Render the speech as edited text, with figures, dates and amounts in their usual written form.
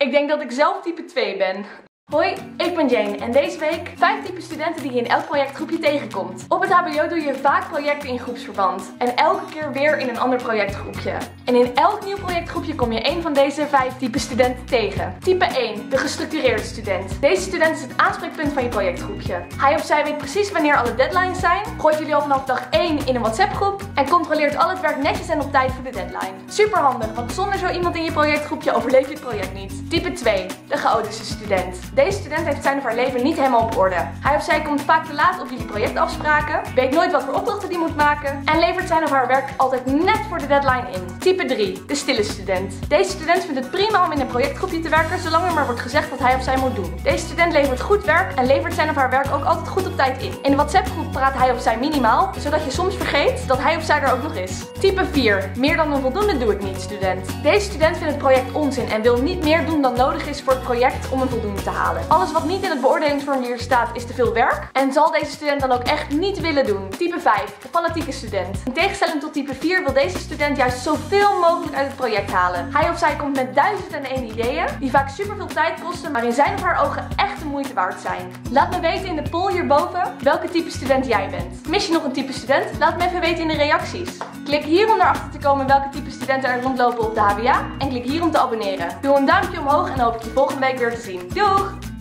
Ik denk dat ik zelf type 2 ben. Hoi, ik ben Jane en deze week 5 typen studenten die je in elk projectgroepje tegenkomt. Op het hbo doe je vaak projecten in groepsverband en elke keer weer in een ander projectgroepje. En in elk nieuw projectgroepje kom je een van deze 5 typen studenten tegen. Type 1, de gestructureerde student. Deze student is het aanspreekpunt van je projectgroepje. Hij of zij weet precies wanneer alle deadlines zijn, gooit jullie al vanaf dag 1 in een WhatsApp groep en controleert al het werk netjes en op tijd voor de deadline. Super handig, want zonder zo iemand in je projectgroepje overleef je het project niet. Type 2, de chaotische student. Deze student heeft zijn of haar leven niet helemaal op orde. Hij of zij komt vaak te laat op jullie projectafspraken, weet nooit wat voor opdrachten die moet maken en levert zijn of haar werk altijd net voor de deadline in. Type 3, de stille student. Deze student vindt het prima om in een projectgroepje te werken zolang er maar wordt gezegd wat hij of zij moet doen. Deze student levert goed werk en levert zijn of haar werk ook altijd goed op tijd in. In de WhatsApp groep praat hij of zij minimaal, zodat je soms vergeet dat hij of zij er ook nog is. Type 4, meer dan een voldoende doe ik niet student. Deze student vindt het project onzin en wil niet meer doen dan nodig is voor het project om een voldoende te halen. Alles wat niet in het beoordelingsformulier staat is te veel werk en zal deze student dan ook echt niet willen doen. Type 5, de fanatieke student. In tegenstelling tot type 4 wil deze student juist zoveel mogelijk uit het project halen. Hij of zij komt met 1001 ideeën die vaak super veel tijd kosten, maar in zijn of haar ogen echt de moeite waard zijn. Laat me weten in de poll hierboven welke type student jij bent. Mis je nog een type student? Laat me even weten in de reacties. Klik hier om erachter te komen welke type studenten er rondlopen op de HVA en klik hier om te abonneren. Doe een duimpje omhoog en dan hoop ik je volgende week weer te zien. Doeg!